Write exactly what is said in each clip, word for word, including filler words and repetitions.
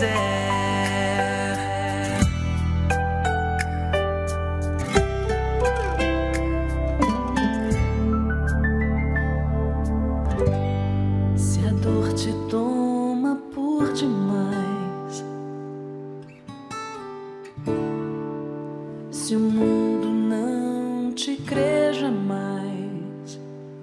quiser. Se a dor te toma por demais, se o mundo não te crê jamais,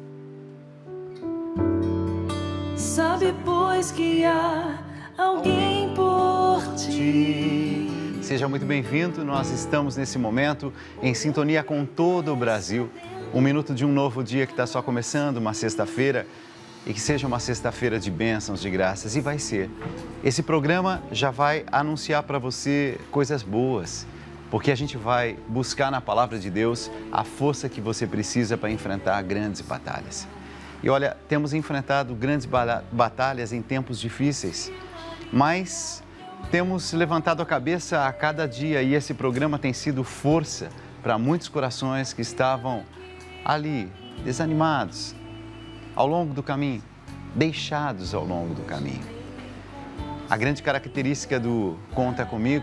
sabe pois que há alguém por ti. Seja muito bem-vindo, nós estamos nesse momento em sintonia com todo o Brasil. Um minuto de um novo dia que está só começando, uma sexta-feira, e que seja uma sexta-feira de bênçãos, de graças, e vai ser. Esse programa já vai anunciar para você coisas boas, porque a gente vai buscar na palavra de Deus a força que você precisa para enfrentar grandes batalhas. E olha, temos enfrentado grandes batalhas em tempos difíceis, mas temos levantado a cabeça a cada dia e esse programa tem sido força para muitos corações que estavam ali, desanimados, ao longo do caminho, deixados ao longo do caminho. A grande característica do Conta Comigo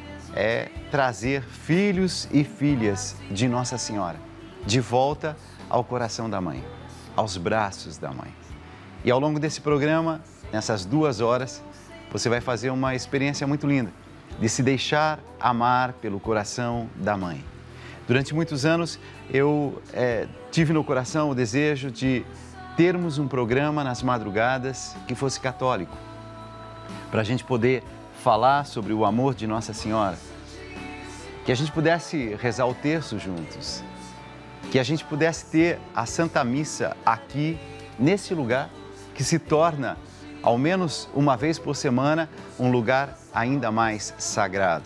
é trazer filhos e filhas de Nossa Senhora de volta ao coração da mãe, aos braços da mãe. E ao longo desse programa, nessas duas horas, você vai fazer uma experiência muito linda de se deixar amar pelo coração da mãe. Durante muitos anos, eu é, tive no coração o desejo de termos um programa nas madrugadas que fosse católico, para a gente poder falar sobre o amor de Nossa Senhora, que a gente pudesse rezar o terço juntos, que a gente pudesse ter a Santa Missa aqui, nesse lugar, que se torna, ao menos uma vez por semana, um lugar ainda mais sagrado.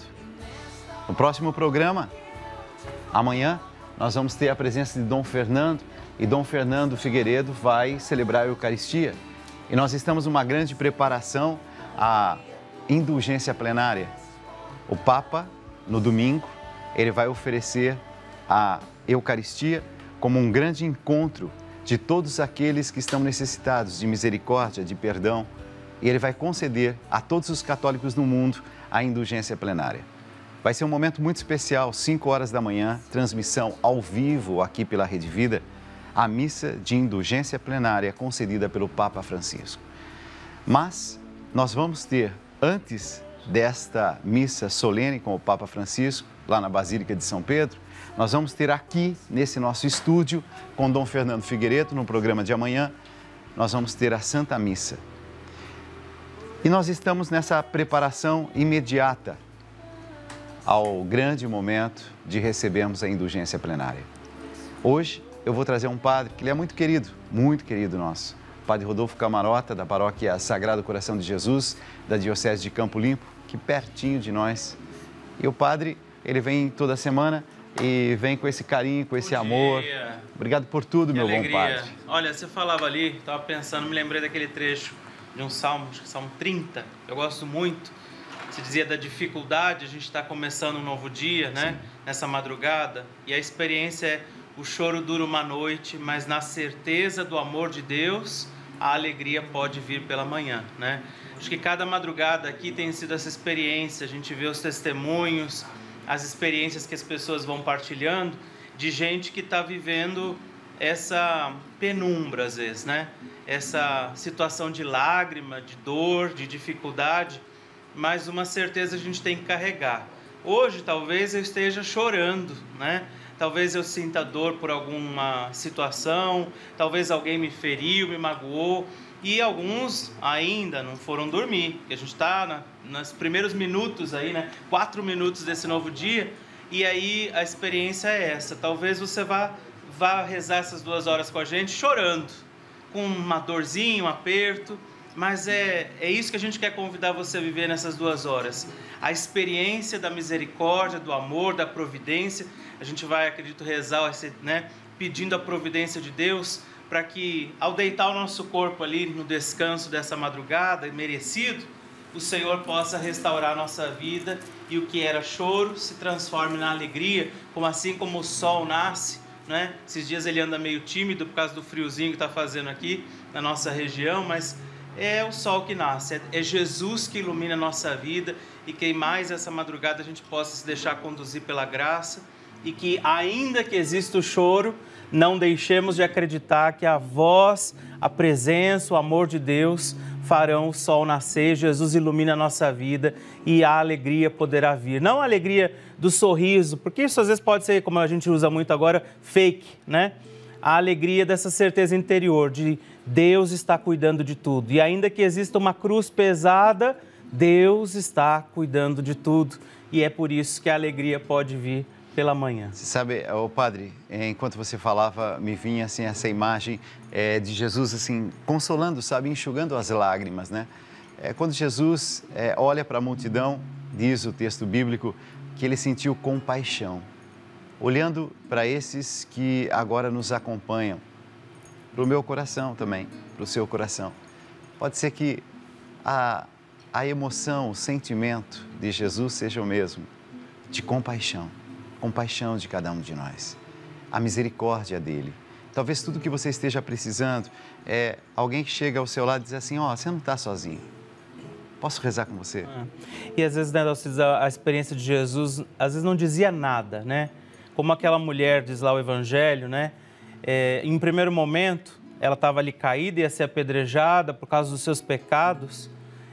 No próximo programa, amanhã, nós vamos ter a presença de Dom Fernando, e Dom Fernando Figueiredo vai celebrar a Eucaristia. E nós estamos numa grande preparação à indulgência plenária. O Papa, no domingo, ele vai oferecer a Eucaristia como um grande encontro de todos aqueles que estão necessitados de misericórdia, de perdão. E ele vai conceder a todos os católicos no mundo a indulgência plenária. Vai ser um momento muito especial, cinco horas da manhã, transmissão ao vivo aqui pela Rede Vida, a missa de indulgência plenária concedida pelo Papa Francisco. Mas nós vamos ter, antes desta missa solene com o Papa Francisco, lá na Basílica de São Pedro, nós vamos ter aqui, nesse nosso estúdio, com Dom Fernando Figueiredo, no programa de amanhã, nós vamos ter a Santa Missa. E nós estamos nessa preparação imediata ao grande momento de recebermos a indulgência plenária. Hoje, eu vou trazer um padre que ele é muito querido, muito querido nosso. O Padre Rodolfo Camarota, da paróquia Sagrado Coração de Jesus, da Diocese de Campo Limpo, que pertinho de nós. E o padre, ele vem toda semana e vem com esse carinho, com esse bom amor. Dia. Obrigado por tudo, que meu alegria. Bom padre. Olha, você falava ali, estava pensando, me lembrei daquele trecho de um salmo, acho que Salmo trinta, eu gosto muito. Você dizia da dificuldade, a gente está começando um novo dia, né? Sim. Nessa madrugada, e a experiência é: o choro dura uma noite, mas na certeza do amor de Deus, a alegria pode vir pela manhã, né? Acho que cada madrugada aqui tem sido essa experiência, a gente vê os testemunhos, as experiências que as pessoas vão partilhando, de gente que está vivendo essa penumbra às vezes, né? Essa situação de lágrima, de dor, de dificuldade, mas uma certeza a gente tem que carregar. Hoje talvez eu esteja chorando, né? Talvez eu sinta dor por alguma situação, talvez alguém me feriu, me magoou, e alguns ainda não foram dormir, porque a gente está na, nos primeiros minutos aí, né? Quatro minutos desse novo dia, e aí a experiência é essa. Talvez você vá, vá rezar essas duas horas com a gente chorando, com uma dorzinha, um aperto, mas é, é isso que a gente quer convidar você a viver nessas duas horas. A experiência da misericórdia, do amor, da providência. A gente vai, acredito, rezar, né, pedindo a providência de Deus para que, ao deitar o nosso corpo ali no descanso dessa madrugada, merecido, o Senhor possa restaurar a nossa vida e o que era choro se transforme na alegria, como assim como o sol nasce, né? Esses dias ele anda meio tímido por causa do friozinho que está fazendo aqui na nossa região, mas é o sol que nasce, é Jesus que ilumina a nossa vida, e que mais essa madrugada a gente possa se deixar conduzir pela graça, e que ainda que exista o choro, não deixemos de acreditar que a voz, a presença, o amor de Deus farão o sol nascer, Jesus ilumina a nossa vida e a alegria poderá vir. Não a alegria do sorriso, porque isso às vezes pode ser, como a gente usa muito agora, fake, né? A alegria dessa certeza interior de Deus está cuidando de tudo. E ainda que exista uma cruz pesada, Deus está cuidando de tudo. E é por isso que a alegria pode vir pela manhã. Você sabe, ô padre, enquanto você falava, me vinha assim essa imagem é, de Jesus assim consolando, sabe, enxugando as lágrimas, né? É, quando Jesus é, olha para a multidão, diz o texto bíblico que ele sentiu compaixão, olhando para esses que agora nos acompanham, para o meu coração também, para o seu coração. Pode ser que a, a emoção, o sentimento de Jesus seja o mesmo, de compaixão, compaixão de cada um de nós, a misericórdia dele. Talvez tudo que você esteja precisando é alguém que chega ao seu lado e diz assim, ó, oh, você não está sozinho, posso rezar com você? É. E às vezes, né, a experiência de Jesus, às vezes não dizia nada, né? Como aquela mulher, diz lá o Evangelho, né? É, em um primeiro momento, ela estava ali caída, ia ser apedrejada por causa dos seus pecados,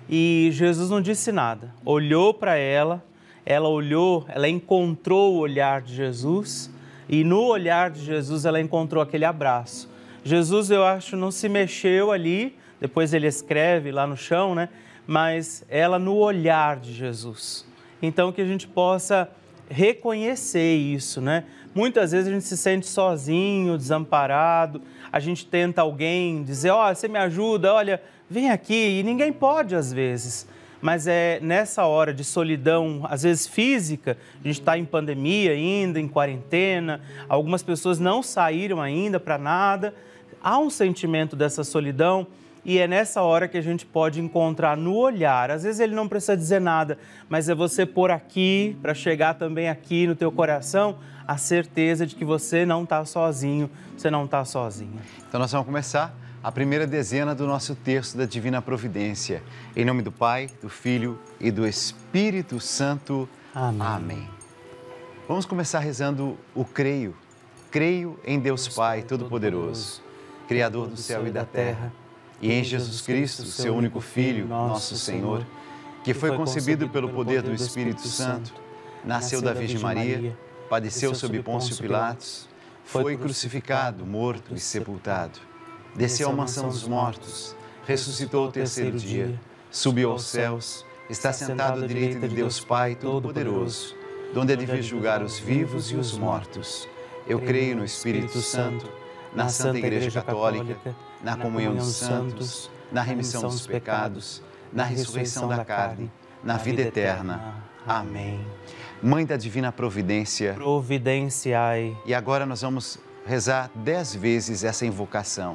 e Jesus não disse nada. Olhou para ela, ela olhou, ela encontrou o olhar de Jesus, e no olhar de Jesus ela encontrou aquele abraço. Jesus, eu acho, não se mexeu ali, depois ele escreve lá no chão, né? Mas ela no olhar de Jesus. Então, que a gente possa reconhecer isso, né? Muitas vezes a gente se sente sozinho, desamparado, a gente tenta alguém dizer, ó, oh, você me ajuda, olha, vem aqui, e ninguém pode às vezes. Mas é nessa hora de solidão, às vezes física, a gente está em pandemia ainda, em quarentena, algumas pessoas não saíram ainda para nada, há um sentimento dessa solidão, e é nessa hora que a gente pode encontrar no olhar. Às vezes ele não precisa dizer nada, mas é você pôr aqui, para chegar também aqui no teu coração, a certeza de que você não está sozinho, você não está sozinha. Então nós vamos começar a primeira dezena do nosso texto da Divina Providência. Em nome do Pai, do Filho e do Espírito Santo. Amém. Amém. Vamos começar rezando o creio. Creio em Deus Pai Todo-Poderoso, Criador do céu e da terra, e em Jesus Cristo, seu único Filho, nosso Senhor, que foi concebido pelo poder do Espírito Santo, nasceu da Virgem Maria, padeceu sob Pôncio Pilatos, foi crucificado, morto e sepultado, desceu à mansão dos mortos, ressuscitou ao terceiro dia, subiu aos céus, está sentado à direita de Deus Pai Todo-Poderoso, donde há de vir julgar os vivos e os mortos. Eu creio no Espírito Santo, na Santa Igreja Católica, na comunhão dos santos, na remissão dos pecados, na ressurreição da carne, na vida eterna. Amém. Mãe da Divina Providência, providenciai. E agora nós vamos rezar dez vezes essa invocação.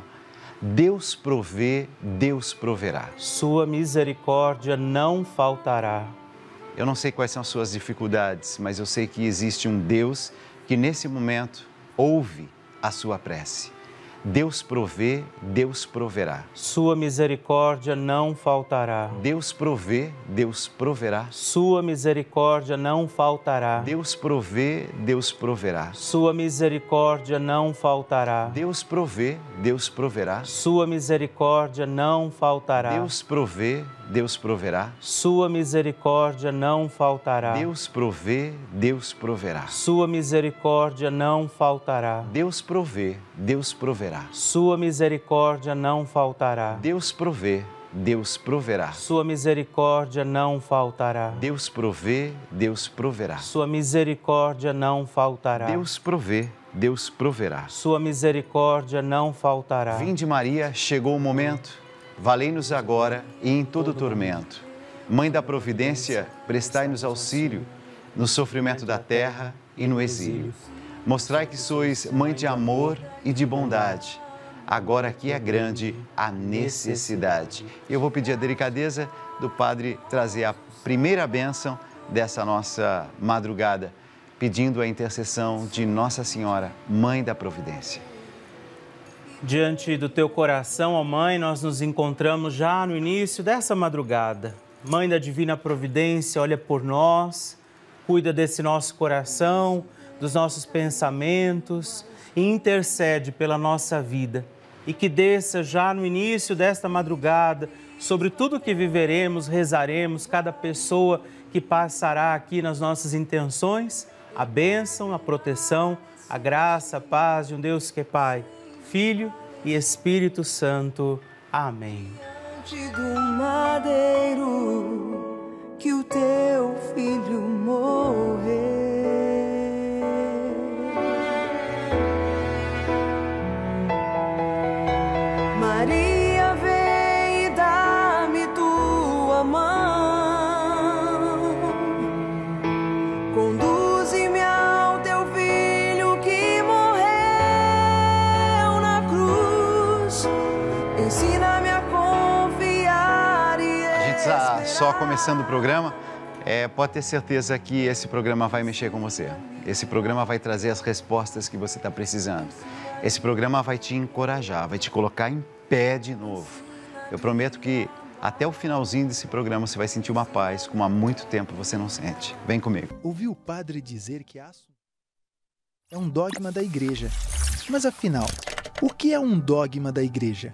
Deus provê, Deus proverá. Sua misericórdia não faltará. Eu não sei quais são as suas dificuldades, mas eu sei que existe um Deus que nesse momento ouve a sua prece. Deus provê, Deus proverá. Sua misericórdia não faltará. Deus provê, Deus proverá. Sua misericórdia não faltará. Deus provê, Deus proverá. Sua misericórdia não faltará. Deus provê, Deus proverá. Sua misericórdia não faltará. Deus provê, Deus proverá. Sua misericórdia não faltará. Deus provê, Deus proverá. Sua misericórdia não faltará. Deus provê, Deus proverá. Sua misericórdia não faltará. Deus provê, Deus proverá. Sua misericórdia não faltará. Deus provê, Deus proverá. Sua misericórdia não faltará. Deus provê, Deus proverá. Sua misericórdia não faltará. Vinde Maria, chegou o momento, valei-nos agora e em todo tormento. Mãe da Providência, prestai-nos auxílio no sofrimento da terra e no exílio. Mostrai que sois mãe de amor e de bondade. Agora aqui é grande a necessidade. Eu vou pedir a delicadeza do Padre trazer a primeira bênção dessa nossa madrugada, pedindo a intercessão de Nossa Senhora, Mãe da Providência. Diante do teu coração, ó Mãe, nós nos encontramos já no início dessa madrugada. Mãe da Divina Providência, olha por nós, cuida desse nosso coração, dos nossos pensamentos e intercede pela nossa vida. E que desça já no início desta madrugada, sobre tudo que viveremos, rezaremos, cada pessoa que passará aqui nas nossas intenções, a bênção, a proteção, a graça, a paz de um Deus que é Pai, Filho e Espírito Santo. Amém. Do madeiro que o teu filho morreu. Maria, vem e dá-me tua mão. Conduze-me ao teu filho que morreu na cruz. Ensina-me a confiar e A gente está só começando o programa. É, pode ter certeza que esse programa vai mexer com você. Esse programa vai trazer as respostas que você está precisando. Esse programa vai te encorajar, vai te colocar em pé de novo. Eu prometo que até o finalzinho desse programa você vai sentir uma paz como há muito tempo você não sente. Vem comigo. Ouvi o padre dizer que a Assunção é um dogma da igreja. Mas afinal, o que é um dogma da igreja?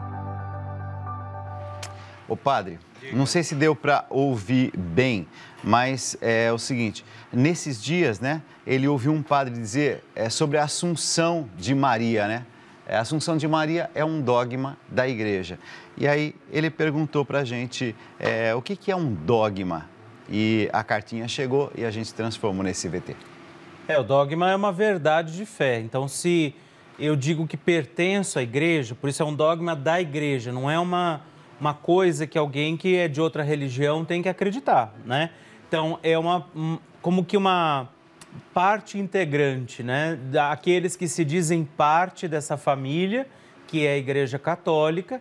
Ô padre, não sei se deu para ouvir bem, mas é o seguinte, nesses dias, né, ele ouviu um padre dizer é, sobre a Assunção de Maria, né? A Assunção de Maria é um dogma da igreja. E aí ele perguntou para a gente é, o que, que é um dogma. E a cartinha chegou e a gente transformou nesse V T. É, o dogma é uma verdade de fé. Então, se eu digo que pertenço à igreja, por isso é um dogma da igreja, não é uma, uma coisa que alguém que é de outra religião tem que acreditar, né? Então, é uma, um, como que uma parte integrante, né? Aqueles que se dizem parte dessa família, que é a Igreja Católica,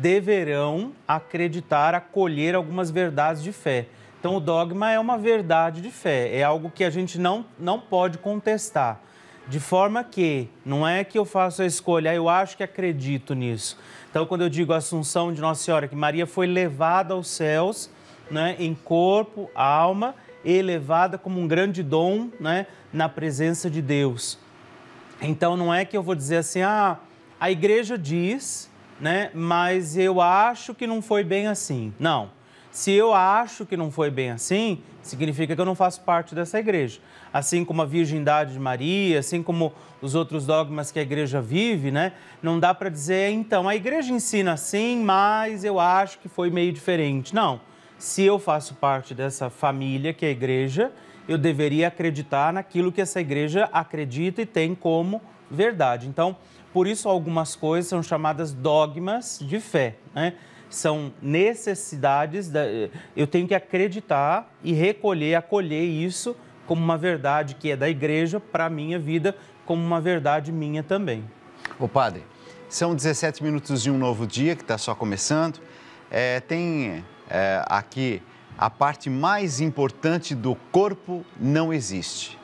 deverão acreditar, acolher algumas verdades de fé. Então, o dogma é uma verdade de fé, é algo que a gente não, não pode contestar. De forma que, não é que eu faço a escolha, eu acho que acredito nisso. Então, quando eu digo a Assunção de Nossa Senhora, que Maria foi levada aos céus, né, em corpo, alma, elevada como um grande dom, né, na presença de Deus. Então, não é que eu vou dizer assim, ah, a igreja diz, né, mas eu acho que não foi bem assim. Não. Se eu acho que não foi bem assim, significa que eu não faço parte dessa igreja. Assim como a virgindade de Maria, assim como os outros dogmas que a igreja vive, né, não dá para dizer, então, a igreja ensina assim, mas eu acho que foi meio diferente. Não. Se eu faço parte dessa família que é a igreja, eu deveria acreditar naquilo que essa igreja acredita e tem como verdade. Então, por isso algumas coisas são chamadas dogmas de fé, né? São necessidades, da... eu tenho que acreditar e recolher, acolher isso como uma verdade que é da igreja para a minha vida, como uma verdade minha também. Ô padre, são dezessete minutos de um novo dia que está só começando. É, tem... É, aqui, a parte mais importante do corpo não existe.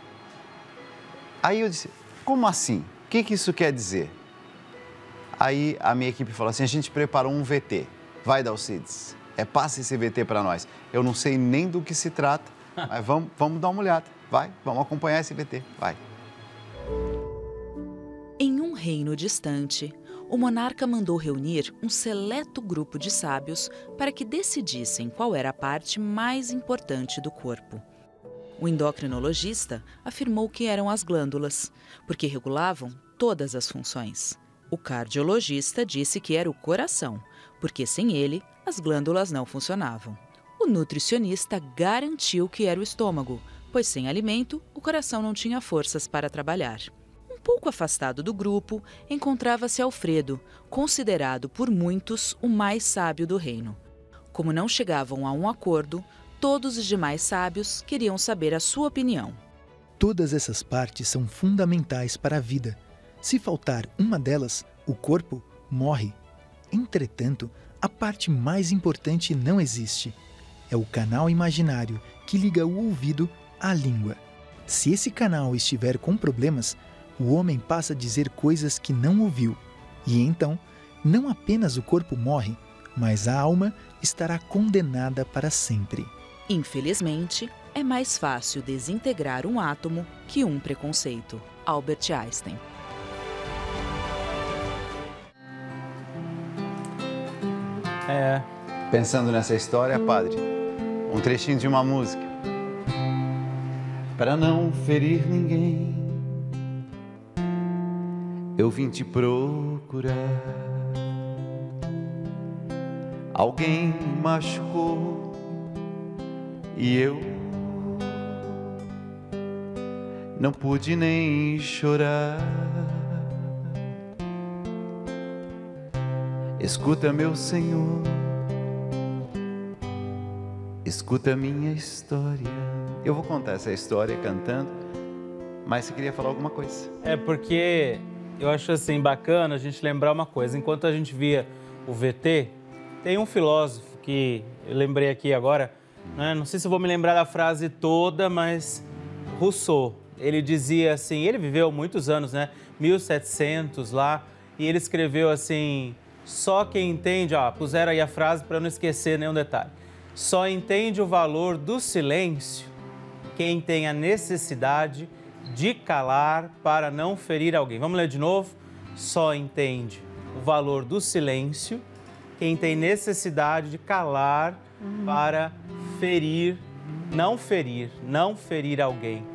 Aí eu disse, como assim? O que, que isso quer dizer? Aí a minha equipe falou assim, a gente preparou um V T. Vai, Dalcides, é, passa esse V T para nós. Eu não sei nem do que se trata, mas vamos, vamos dar uma olhada. Vai, vamos acompanhar esse V T, vai. Em um reino distante, o monarca mandou reunir um seleto grupo de sábios para que decidissem qual era a parte mais importante do corpo. O endocrinologista afirmou que eram as glândulas, porque regulavam todas as funções. O cardiologista disse que era o coração, porque sem ele, as glândulas não funcionavam. O nutricionista garantiu que era o estômago, pois sem alimento, o coração não tinha forças para trabalhar. Um pouco afastado do grupo, encontrava-se Alfredo, considerado por muitos o mais sábio do reino. Como não chegavam a um acordo, todos os demais sábios queriam saber a sua opinião. Todas essas partes são fundamentais para a vida. Se faltar uma delas, o corpo morre. Entretanto, a parte mais importante não existe. É o canal imaginário que liga o ouvido à língua. Se esse canal estiver com problemas, o homem passa a dizer coisas que não ouviu. E então, não apenas o corpo morre, mas a alma estará condenada para sempre. Infelizmente, é mais fácil desintegrar um átomo que um preconceito. Albert Einstein. É. Pensando nessa história, padre, um trechinho de uma música. Para não ferir ninguém, eu vim te procurar. Alguém me machucou e eu não pude nem chorar. Escuta, meu Senhor, escuta minha história. Eu vou contar essa história cantando, mas você queria falar alguma coisa? É porque eu acho assim bacana a gente lembrar uma coisa. Enquanto a gente via o V T, tem um filósofo que eu lembrei aqui agora, né? Não sei se eu vou me lembrar da frase toda, mas Rousseau, ele dizia assim, ele viveu muitos anos, né? mil e setecentos lá, e ele escreveu assim, só quem entende, ó, puseram aí a frase para não esquecer nenhum detalhe, só entende o valor do silêncio quem tem a necessidade de calar para não ferir alguém. Vamos ler de novo? Só entende o valor do silêncio quem tem necessidade de calar para ferir, não ferir, não ferir alguém.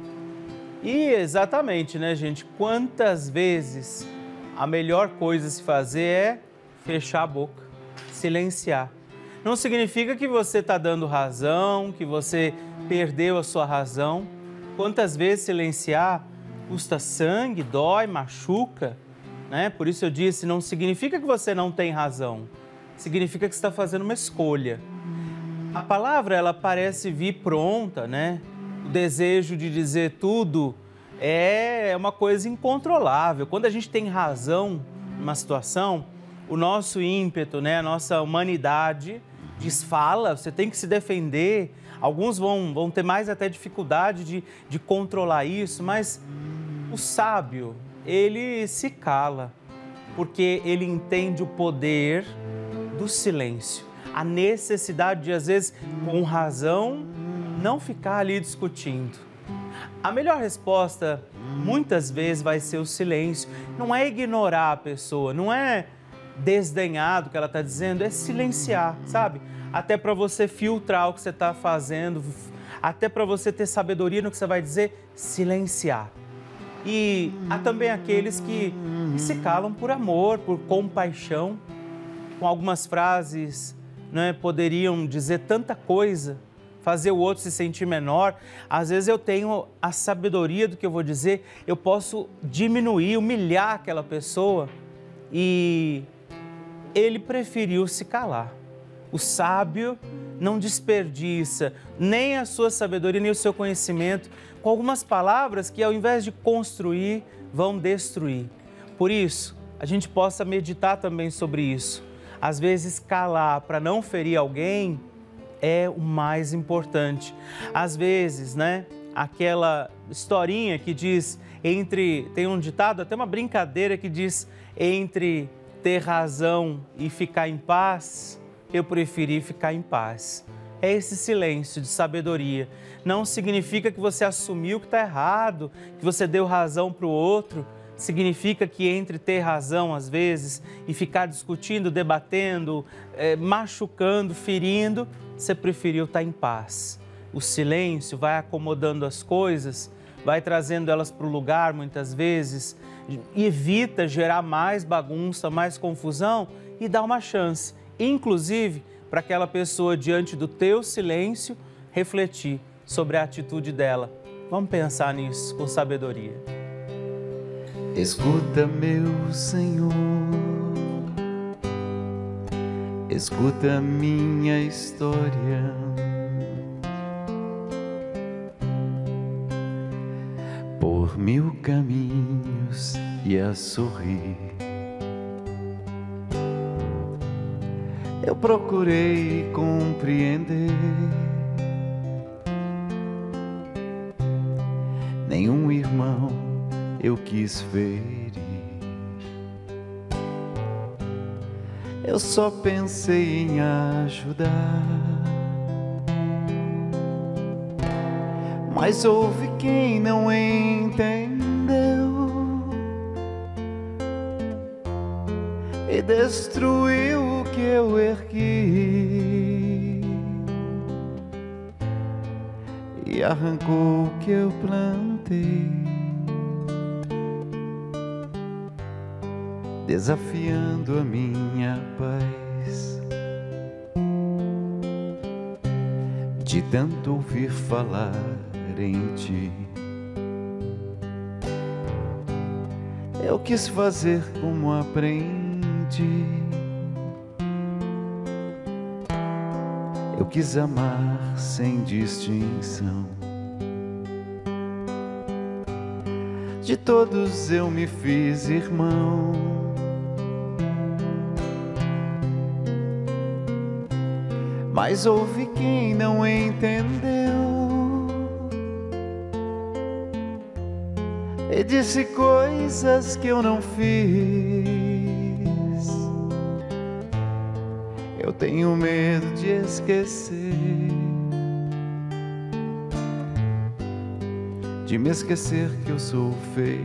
E exatamente, né, gente? Quantas vezes a melhor coisa a se fazer é fechar a boca, silenciar. Não significa que você está dando razão, que você perdeu a sua razão. Quantas vezes silenciar custa sangue, dói, machuca, né? Por isso eu disse, não significa que você não tem razão. Significa que você está fazendo uma escolha. A palavra, ela parece vir pronta, né? O desejo de dizer tudo é uma coisa incontrolável. Quando a gente tem razão numa situação, o nosso ímpeto, né? A nossa humanidade diz, fala, você tem que se defender. Alguns vão, vão ter mais até dificuldade de, de controlar isso, mas o sábio, ele se cala, porque ele entende o poder do silêncio, a necessidade de, às vezes, com razão, não ficar ali discutindo. A melhor resposta, muitas vezes, vai ser o silêncio. Não é ignorar a pessoa, não é desdenhar do que ela está dizendo, é silenciar, sabe? Até para você filtrar o que você está fazendo, até para você ter sabedoria no que você vai dizer, silenciar. E há também aqueles que se calam por amor, por compaixão, com algumas frases, né, poderiam dizer tanta coisa, fazer o outro se sentir menor. Às vezes eu tenho a sabedoria do que eu vou dizer, eu posso diminuir, humilhar aquela pessoa, e ele preferiu se calar. O sábio não desperdiça nem a sua sabedoria, nem o seu conhecimento com algumas palavras que, ao invés de construir, vão destruir. Por isso, a gente possa meditar também sobre isso. Às vezes, calar para não ferir alguém é o mais importante. Às vezes, né, aquela historinha que diz, entre, tem um ditado, até uma brincadeira que diz, entre ter razão e ficar em paz, eu preferi ficar em paz. É esse silêncio de sabedoria. Não significa que você assumiu que está errado, que você deu razão para o outro. Significa que entre ter razão, às vezes, e ficar discutindo, debatendo, é, machucando, ferindo, você preferiu estar em paz. O silêncio vai acomodando as coisas, vai trazendo elas para o lugar, muitas vezes, evita gerar mais bagunça, mais confusão e dá uma chance, inclusive, para aquela pessoa, diante do teu silêncio, refletir sobre a atitude dela. Vamos pensar nisso com sabedoria. Escuta, meu Senhor, escuta minha história. Por mil caminhos e a sorrir, eu procurei compreender. Nenhum irmão eu quis ferir. eu só pensei em ajudar. Mas houve quem não entendeu e destruiu o que eu ergui e arrancou o que eu plantei, desafiando a minha paz. De tanto ouvir falar em ti, eu quis fazer como aprendi. Eu quis amar sem distinção. De todos eu me fiz irmão. Mas houve quem não entendeu e disse coisas que eu não fiz. Eu tenho medo de esquecer, de me esquecer que eu sou feliz.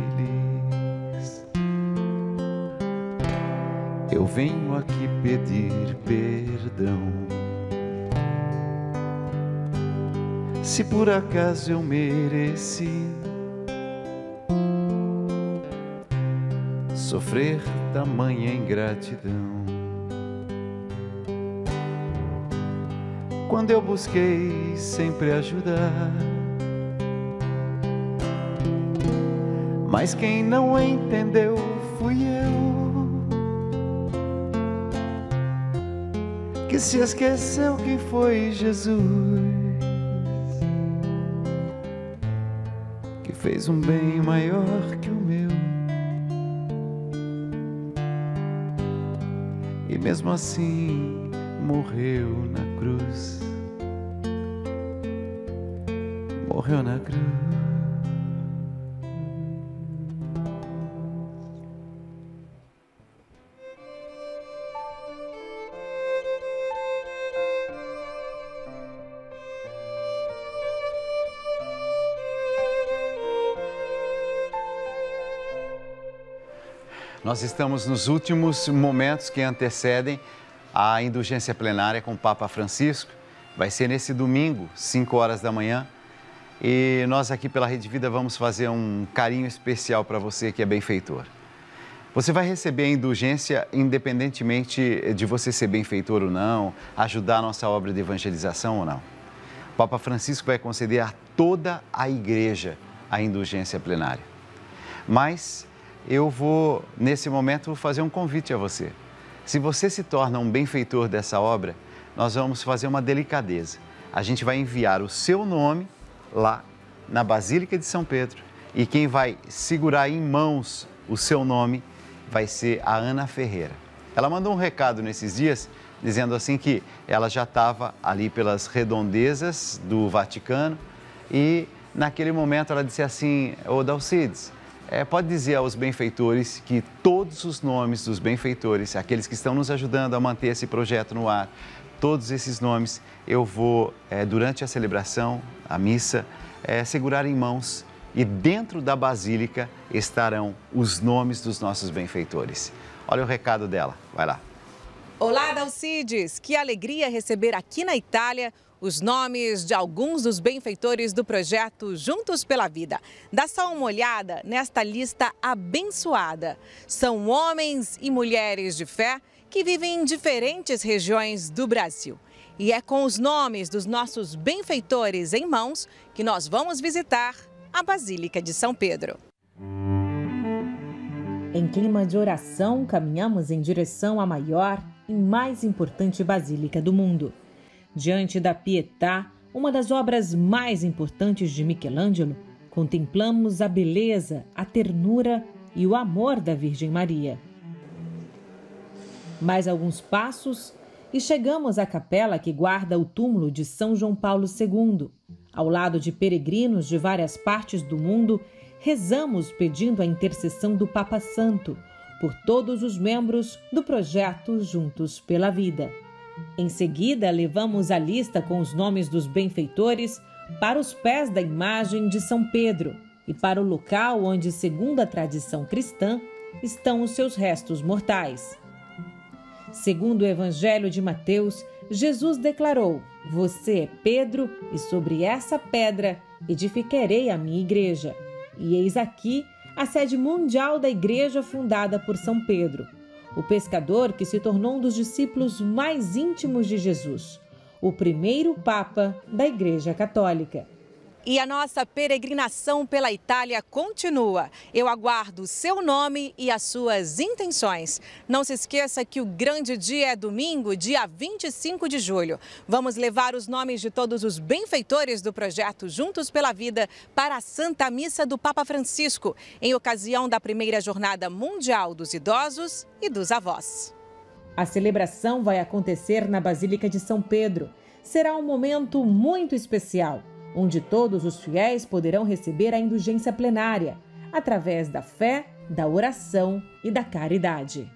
Eu venho aqui pedir perdão. Se por acaso eu mereci sofrer tamanha ingratidão, quando eu busquei sempre ajudar, mas quem não entendeu fui eu, que se esqueceu que foi Jesus que fez um bem maior que o meu. E mesmo assim morreu na cruz, morreu na cruz. Nós estamos nos últimos momentos que antecedem a indulgência plenária com o Papa Francisco. Vai ser nesse domingo, cinco horas da manhã. E nós aqui pela Rede Vida vamos fazer um carinho especial para você que é benfeitor. Você vai receber a indulgência independentemente de você ser benfeitor ou não, ajudar a nossa obra de evangelização ou não. O Papa Francisco vai conceder a toda a igreja a indulgência plenária. Mas eu vou, nesse momento, fazer um convite a você. Se você se torna um benfeitor dessa obra, nós vamos fazer uma delicadeza. A gente vai enviar o seu nome lá na Basílica de São Pedro e quem vai segurar em mãos o seu nome vai ser a Ana Ferreira. Ela mandou um recado nesses dias dizendo assim que ela já estava ali pelas redondezas do Vaticano e naquele momento ela disse assim: ô Dalcides, É, pode dizer aos benfeitores que todos os nomes dos benfeitores, aqueles que estão nos ajudando a manter esse projeto no ar, todos esses nomes eu vou, é, durante a celebração, a missa, é, segurar em mãos e dentro da Basílica estarão os nomes dos nossos benfeitores. Olha o recado dela, vai lá. Olá, Dalcides! Que alegria receber aqui na Itália os nomes de alguns dos benfeitores do projeto Juntos pela Vida. Dá só uma olhada nesta lista abençoada. São homens e mulheres de fé que vivem em diferentes regiões do Brasil. E é com os nomes dos nossos benfeitores em mãos que nós vamos visitar a Basílica de São Pedro. Em clima de oração, caminhamos em direção à maior e mais importante basílica do mundo. Diante da Pietà, uma das obras mais importantes de Michelangelo, contemplamos a beleza, a ternura e o amor da Virgem Maria. Mais alguns passos e chegamos à capela que guarda o túmulo de São João Paulo segundo. Ao lado de peregrinos de várias partes do mundo, rezamos pedindo a intercessão do Papa Santo, por todos os membros do projeto Juntos pela Vida. Em seguida, levamos a lista com os nomes dos benfeitores para os pés da imagem de São Pedro e para o local onde, segundo a tradição cristã, estão os seus restos mortais. Segundo o Evangelho de Mateus, Jesus declarou: "Você é Pedro, e sobre essa pedra edificarei a minha igreja." E eis aqui a sede mundial da igreja fundada por São Pedro, o pescador que se tornou um dos discípulos mais íntimos de Jesus, o primeiro Papa da Igreja Católica. E a nossa peregrinação pela Itália continua. Eu aguardo o seu nome e as suas intenções. Não se esqueça que o grande dia é domingo, dia vinte e cinco de julho. Vamos levar os nomes de todos os benfeitores do projeto Juntos pela Vida para a Santa Missa do Papa Francisco, em ocasião da primeira Jornada Mundial dos Idosos e dos Avós. A celebração vai acontecer na Basílica de São Pedro. Será um momento muito especial, onde todos os fiéis poderão receber a indulgência plenária, através da fé, da oração e da caridade.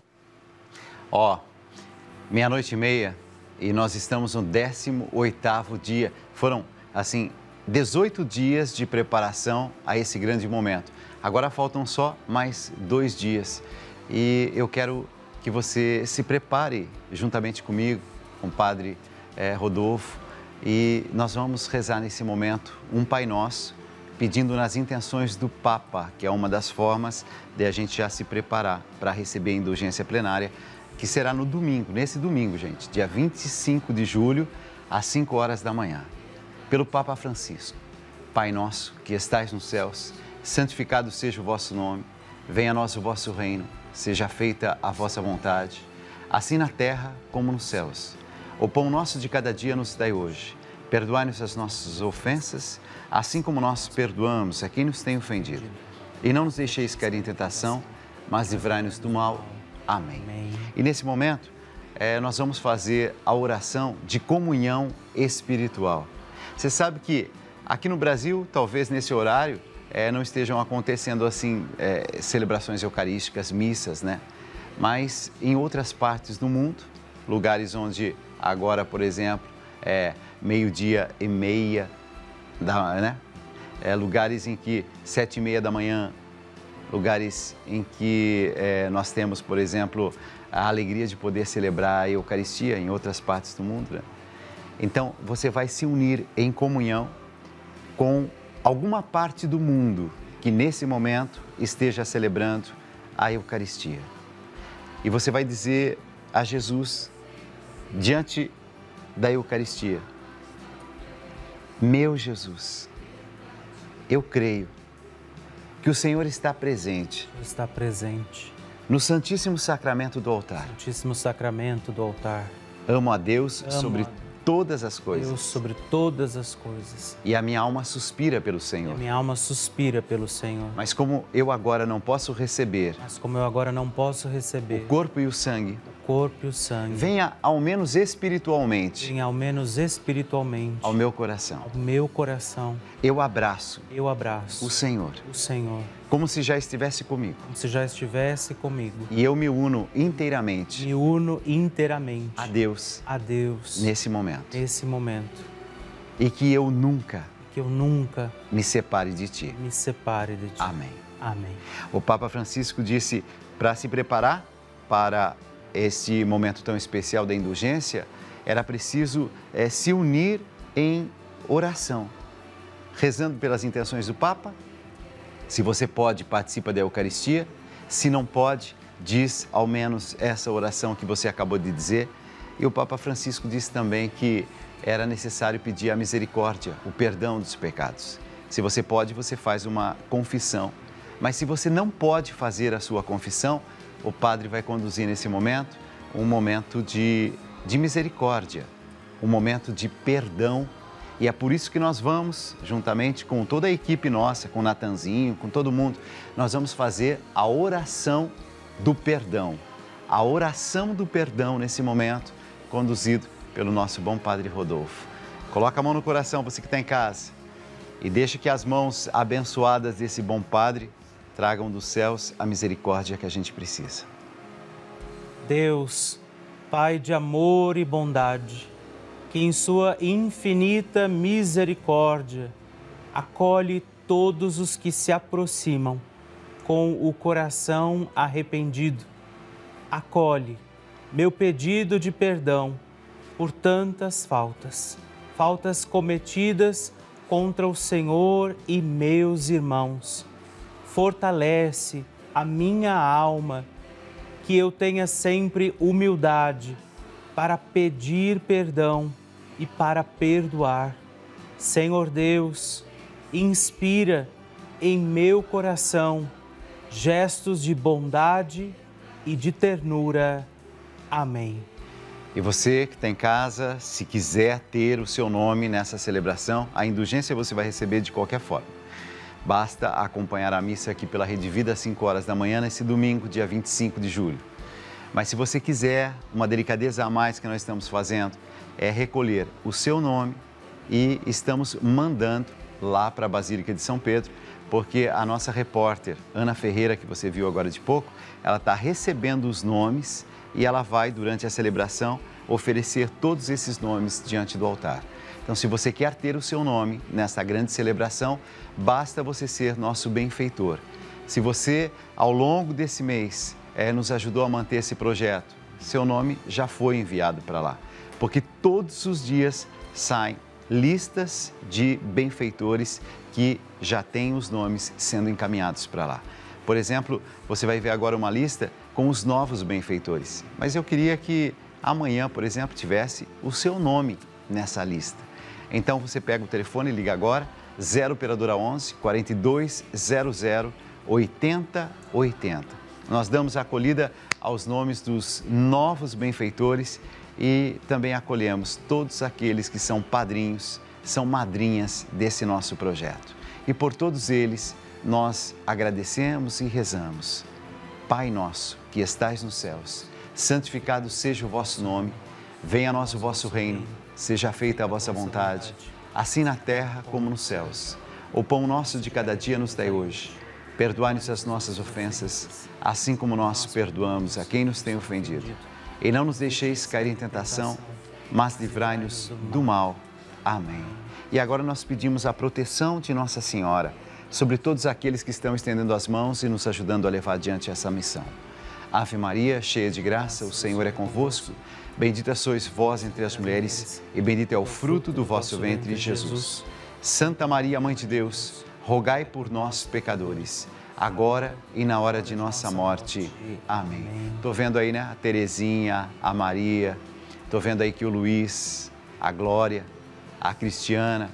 Ó, meia-noite e meia e nós estamos no décimo oitavo dia. Foram, assim, dezoito dias de preparação a esse grande momento. Agora faltam só mais dois dias e eu quero que você se prepare juntamente comigo, com o Padre eh, Rodolfo, e nós vamos rezar nesse momento um Pai Nosso, pedindo nas intenções do Papa, que é uma das formas de a gente já se preparar para receber a indulgência plenária, que será no domingo, nesse domingo, gente, dia vinte e cinco de julho, às cinco horas da manhã. Pelo Papa Francisco: Pai nosso, que estais nos céus, santificado seja o vosso nome, venha a nós o vosso reino, seja feita a vossa vontade, assim na terra como nos céus. O pão nosso de cada dia nos dai hoje. Perdoai-nos as nossas ofensas, assim como nós perdoamos a quem nos tem ofendido. E não nos deixeis cair em tentação, mas livrai-nos do mal. Amém. Amém. E nesse momento, é, nós vamos fazer a oração de comunhão espiritual. Você sabe que aqui no Brasil, talvez nesse horário, é, não estejam acontecendo assim é, celebrações eucarísticas, missas, né? Mas em outras partes do mundo, lugares onde agora, por exemplo, é meio-dia e meia, da, né? É, lugares em que sete e meia da manhã, lugares em que é, nós temos, por exemplo, a alegria de poder celebrar a Eucaristia em outras partes do mundo, né? Então, você vai se unir em comunhão com alguma parte do mundo que nesse momento esteja celebrando a Eucaristia. E você vai dizer a Jesus, diante da Eucaristia: meu Jesus, eu creio que o Senhor está presente. Está presente no Santíssimo Sacramento do altar. Santíssimo Sacramento do altar. Amo a Deus Amo sobre a todas as coisas. Deus sobre todas as coisas. E a minha alma suspira pelo Senhor. E a minha alma suspira pelo Senhor. Mas como eu agora não posso receber. Mas como eu agora não posso receber o corpo e o sangue. O corpo e o sangue. Venha ao menos espiritualmente. Venha ao menos espiritualmente. Ao meu coração. Ao meu coração. Eu abraço. Eu abraço. O Senhor. O Senhor. Como se já estivesse comigo. Como se já estivesse comigo. E eu me uno inteiramente. Me uno inteiramente. A Deus. A Deus. Nesse momento. Nesse momento. E que eu nunca. Que eu nunca. Me separe de Ti. Me separe de Ti. Amém. Amém. O Papa Francisco disse para se preparar para esse momento tão especial da indulgência, era preciso é, se unir em oração, rezando pelas intenções do Papa. Se você pode, participa da Eucaristia. Se não pode, diz ao menos essa oração que você acabou de dizer. E o Papa Francisco disse também que era necessário pedir a misericórdia, o perdão dos pecados. Se você pode, você faz uma confissão. Mas se você não pode fazer a sua confissão, o padre vai conduzir nesse momento um momento de, de misericórdia, um momento de perdão. E é por isso que nós vamos, juntamente com toda a equipe nossa, com o Natanzinho, com todo mundo, nós vamos fazer a oração do perdão. A oração do perdão nesse momento, conduzido pelo nosso bom Padre Rodolfo. Coloca a mão no coração, você que está em casa, e deixa que as mãos abençoadas desse bom Padre tragam dos céus a misericórdia que a gente precisa. Deus, Pai de amor e bondade, que em sua infinita misericórdia acolhe todos os que se aproximam com o coração arrependido. Acolhe meu pedido de perdão por tantas faltas, faltas cometidas contra o Senhor e meus irmãos. Fortalece a minha alma, que eu tenha sempre humildade para pedir perdão e para perdoar. Senhor Deus, inspira em meu coração gestos de bondade e de ternura. Amém. E você que está em casa, se quiser ter o seu nome nessa celebração, a indulgência você vai receber de qualquer forma. Basta acompanhar a missa aqui pela Rede Vida às cinco horas da manhã, nesse domingo, dia vinte e cinco de julho. Mas se você quiser, uma delicadeza a mais que nós estamos fazendo é recolher o seu nome e estamos mandando lá para a Basílica de São Pedro, porque a nossa repórter, Ana Ferreira, que você viu agora de pouco, ela está recebendo os nomes e ela vai, durante a celebração, oferecer todos esses nomes diante do altar. Então, se você quer ter o seu nome nessa grande celebração, basta você ser nosso benfeitor. Se você, ao longo desse mês, é, nos ajudou a manter esse projeto, seu nome já foi enviado para lá. Porque todos os dias saem listas de benfeitores que já têm os nomes sendo encaminhados para lá. Por exemplo, você vai ver agora uma lista com os novos benfeitores. Mas eu queria que amanhã, por exemplo, tivesse o seu nome nessa lista. Então você pega o telefone e liga agora, zero operadora onze, quarenta e dois zero zero, oitenta oitenta. Nós damos a acolhida aos nomes dos novos benfeitores e também acolhemos todos aqueles que são padrinhos, são madrinhas desse nosso projeto. E por todos eles, nós agradecemos e rezamos. Pai nosso, que estais nos céus, santificado seja o vosso nome, venha a nós o vosso reino, seja feita a vossa vontade, assim na terra como nos céus. O pão nosso de cada dia nos dai hoje. Perdoai-nos as nossas ofensas, assim como nós perdoamos a quem nos tem ofendido. E não nos deixeis cair em tentação, mas livrai-nos do mal. Amém. E agora nós pedimos a proteção de Nossa Senhora sobre todos aqueles que estão estendendo as mãos e nos ajudando a levar adiante essa missão. Ave Maria, cheia de graça, o Senhor é convosco. Bendita sois vós entre as mulheres e bendito é o fruto do vosso ventre, Jesus. Santa Maria, Mãe de Deus, rogai por nós, pecadores, agora e na hora de nossa morte. Amém. Estou vendo aí, né, a Terezinha, a Maria, estou vendo aí que o Luiz, a Glória, a Cristiana,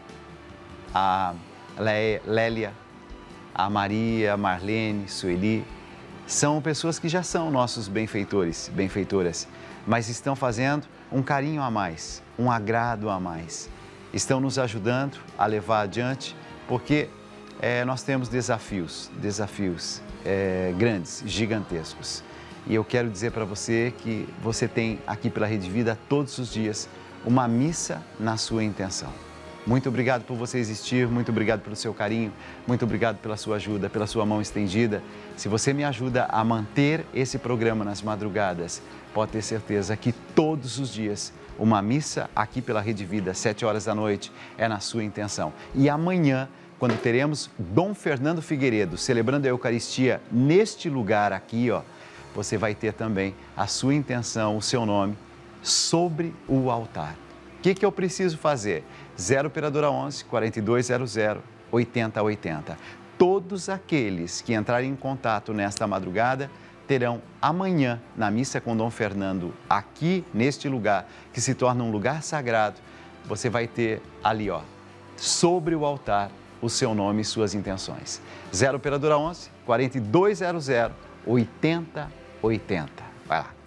a Lélia, a Maria, a Marlene, Sueli, são pessoas que já são nossos benfeitores, benfeitoras, mas estão fazendo um carinho a mais, um agrado a mais. Estão nos ajudando a levar adiante, porque é, nós temos desafios, desafios é, grandes, gigantescos. E eu quero dizer para você que você tem aqui pela Rede Vida, todos os dias, uma missa na sua intenção. Muito obrigado por você existir, muito obrigado pelo seu carinho, muito obrigado pela sua ajuda, pela sua mão estendida. Se você me ajuda a manter esse programa nas madrugadas, pode ter certeza que todos os dias uma missa aqui pela Rede Vida, sete horas da noite, é na sua intenção. E amanhã, quando teremos Dom Fernando Figueiredo celebrando a Eucaristia neste lugar aqui, ó, você vai ter também a sua intenção, o seu nome, sobre o altar. O que, que eu preciso fazer? zero operadora onze, quarenta e dois zero zero, oitenta oitenta. Todos aqueles que entrarem em contato nesta madrugada terão amanhã, na missa com Dom Fernando, aqui neste lugar, que se torna um lugar sagrado, você vai ter ali, ó, sobre o altar, o seu nome e suas intenções. zero operadora onze, quarenta e dois zero zero, oitenta oitenta. Vai lá.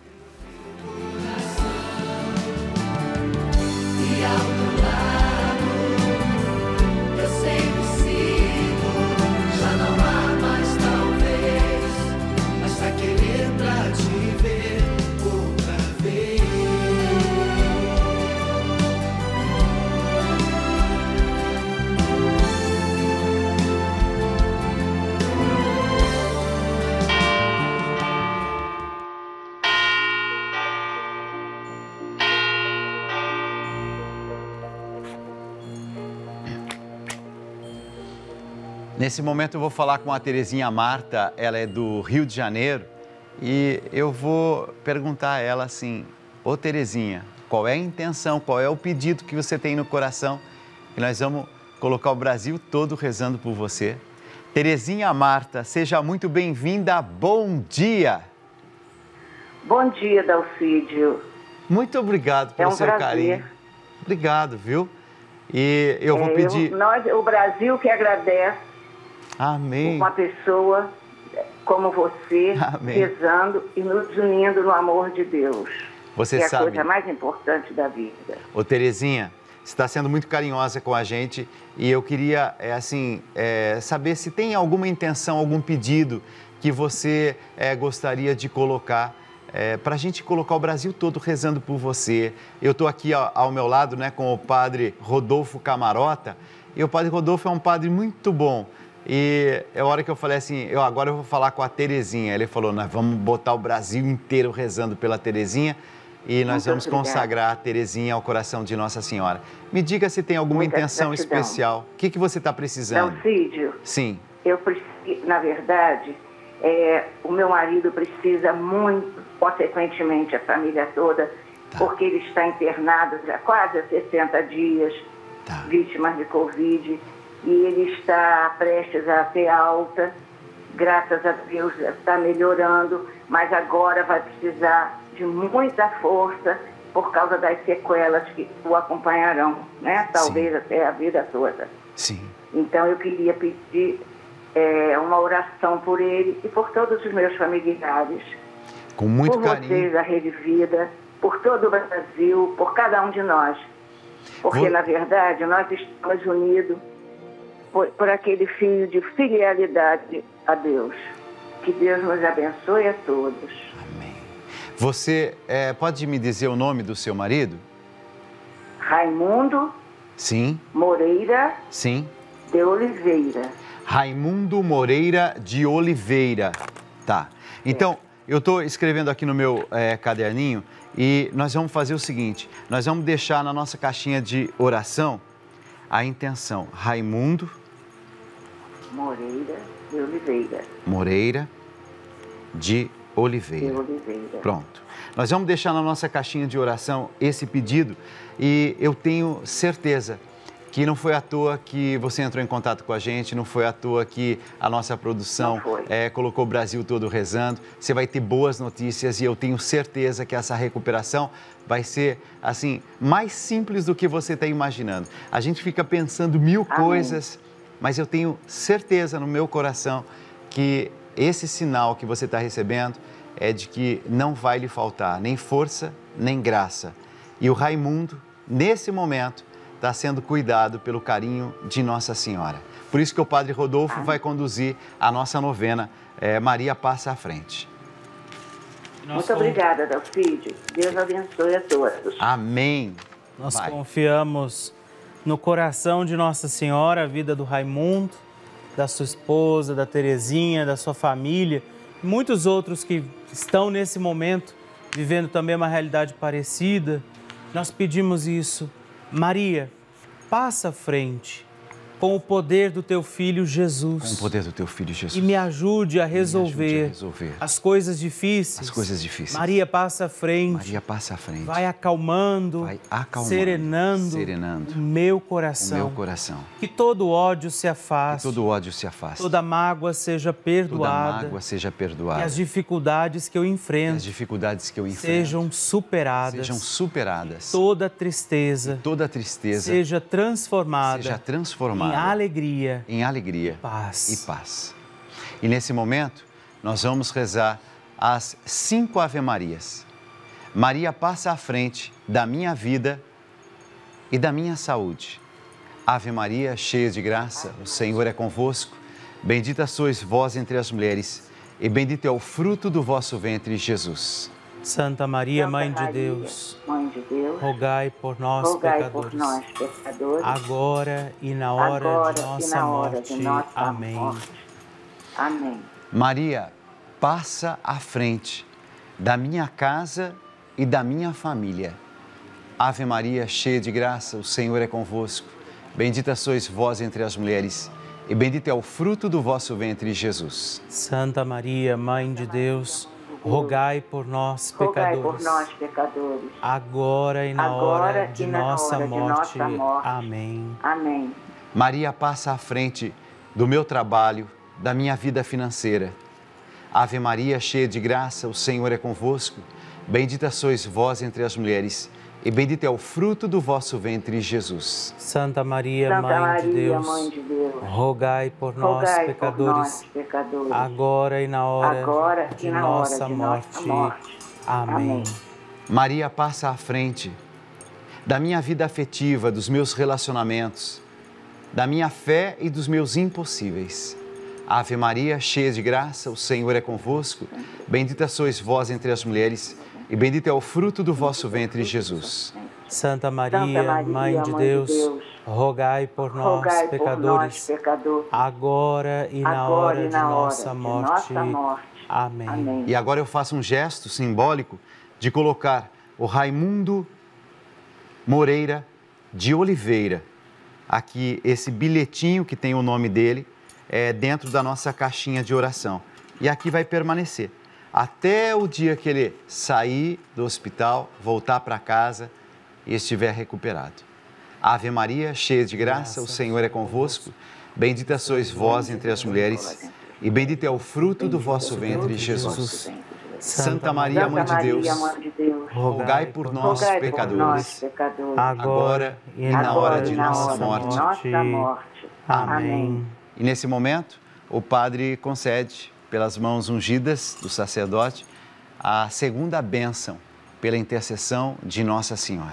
E ao teu lado, eu sempre sigo. Já não há mais talvez, mas vai querer pra te ver outra vez. Nesse momento eu vou falar com a Terezinha Marta, ela é do Rio de Janeiro, e eu vou perguntar a ela assim: ô Terezinha, qual é a intenção, qual é o pedido que você tem no coração? E nós vamos colocar o Brasil todo rezando por você. Terezinha Marta, seja muito bem-vinda, bom dia! Bom dia, Dalcídio. Muito obrigado pelo é um seu prazer. carinho. Obrigado, viu? E eu vou é, pedir... Eu, nós, o Brasil que agradece Amém. uma pessoa como você, Amém. rezando e nos unindo no amor de Deus. Você que é sabe, a coisa mais importante da vida. Ô Terezinha, você está sendo muito carinhosa com a gente e eu queria, é, assim, é, saber se tem alguma intenção, algum pedido que você é, gostaria de colocar, é, para a gente colocar o Brasil todo rezando por você. Eu estou aqui ao, ao meu lado, né, com o padre Rodolfo Camarota, e o padre Rodolfo é um padre muito bom. E é a hora que eu falei assim, eu agora eu vou falar com a Terezinha. Ele falou, nós vamos botar o Brasil inteiro rezando pela Terezinha e nós Muito vamos obrigada. consagrar a Terezinha ao coração de Nossa Senhora. Me diga se tem alguma Muita intenção gratidão. especial. O que, que você está precisando? Dalcídio, Sim, eu preciso, na verdade, é, o meu marido precisa muito, consequentemente a família toda, Tá. porque ele está internado já quase há sessenta dias, tá. vítima de Covid, e ele está prestes a ter alta, graças a Deus está melhorando, mas agora vai precisar de muita força por causa das sequelas que o acompanharão, né? Talvez Sim. até a vida toda. Sim. Então eu queria pedir é, uma oração por ele e por todos os meus familiares, Com muito por carinho. vocês, a Rede Vida, por todo o Brasil, por cada um de nós. Porque, Vou- na verdade, nós estamos unidos por, por aquele fio de fidelidade a Deus. Que Deus nos abençoe a todos. Amém. Você é, pode me dizer o nome do seu marido? Raimundo Sim, Moreira sim. de Oliveira. Raimundo Moreira de Oliveira. Tá. Então, eu estou escrevendo aqui no meu é, caderninho e nós vamos fazer o seguinte: nós vamos deixar na nossa caixinha de oração a intenção Raimundo Moreira de Oliveira. Moreira de De Oliveira. Oliveira. Pronto. Nós vamos deixar na nossa caixinha de oração esse pedido e eu tenho certeza que não foi à toa que você entrou em contato com a gente, não foi à toa que a nossa produção Não foi. é, colocou o Brasil todo rezando. Você vai ter boas notícias e eu tenho certeza que essa recuperação vai ser, assim, mais simples do que você está imaginando. A gente fica pensando mil Amém. coisas, mas eu tenho certeza no meu coração que esse sinal que você está recebendo é de que não vai lhe faltar nem força, nem graça. E o Raimundo, nesse momento, está sendo cuidado pelo carinho de Nossa Senhora. Por isso que o Padre Rodolfo vai conduzir a nossa novena é, Maria Passa à Frente. Nós Muito con- obrigada, Dalcídio. Deus abençoe a todos. Amém. Nós Vai. confiamos no coração de Nossa Senhora, a vida do Raimundo, da sua esposa, da Terezinha, da sua família, e muitos outros que estão nesse momento vivendo também uma realidade parecida. Nós pedimos isso. Maria, passa à frente com o poder do teu Filho Jesus. Com o poder do teu Filho Jesus. E me ajude a resolver, ajude a resolver as coisas difíceis. as coisas difíceis. Maria, passa à frente. Maria passa à frente. Vai acalmando, Vai acalmando, serenando, serenando o meu o coração. meu coração. Que todo ódio se Que afaste, todo ódio se afaste. toda mágoa seja Toda perdoada, mágoa seja e perdoada. as dificuldades que eu E enfrento as dificuldades que eu enfrento sejam superadas, sejam superadas. toda tristeza Toda tristeza seja transformada seja transformada em alegria, em alegria paz. e paz. E nesse momento, nós vamos rezar as cinco Ave-Marias. Maria passa à frente da minha vida e da minha saúde. Ave Maria, cheia de graça, o Senhor é convosco. Bendita sois vós entre as mulheres, e bendito é o fruto do vosso ventre, Jesus. Santa Maria, Santa Mãe de Maria, Deus, Mãe de Deus, rogai por nós, rogai pecadores, por nós, pecadores, agora e na hora agora de e nossa na hora morte. de nossa Amém. morte. Amém. Maria, passa à frente da minha casa e da minha família. Ave Maria, cheia de graça, o Senhor é convosco. Bendita sois vós entre as mulheres, e bendito é o fruto do vosso ventre, Jesus. Santa Maria, Mãe de Deus, rogai por nós, Rogai pecadores, por nós, pecadores, agora e na agora hora e de na nossa hora de morte. nossa morte. Amém. Amém. Maria passa à frente do meu trabalho, da minha vida financeira. Ave Maria, cheia de graça, o Senhor é convosco. Bendita sois vós entre as mulheres, e bendito é o fruto do vosso ventre, Jesus. Santa Maria, Santa Mãe, Maria, de Deus, Mãe de Deus, rogai por nós, rogai pecadores, por nós, pecadores, agora e na hora agora de e na nossa, hora de morte. nossa morte. Amém. Amém. Maria passa à frente da minha vida afetiva, dos meus relacionamentos, da minha fé e dos meus impossíveis. Ave Maria, cheia de graça, o Senhor é convosco. Bendita sois vós entre as mulheres, e bendito é o fruto do vosso ventre, Jesus. Santa Maria, Santa Maria, Mãe de Deus, rogai por nós, rogai por pecadores, nós, pecadores, agora e na agora hora e de na hora nossa de morte. nossa morte. Amém. Amém. E agora eu faço um gesto simbólico de colocar o Raimundo Moreira de Oliveira, aqui esse bilhetinho que tem o nome dele, é, dentro da nossa caixinha de oração. E aqui vai permanecer até o dia que ele sair do hospital, voltar para casa e estiver recuperado. Ave Maria, cheia de graça, o Senhor é convosco. Bendita sois vós entre as mulheres, e bendito é o fruto do vosso ventre, Jesus. Santa Maria, Mãe de Deus, rogai por nós, Rogai por pecadores, nós, pecadores, agora e na agora hora de e na nossa hora de morte. nossa morte. Amém. E nesse momento, o padre concede, pelas mãos ungidas do sacerdote, a segunda bênção, pela intercessão de Nossa Senhora.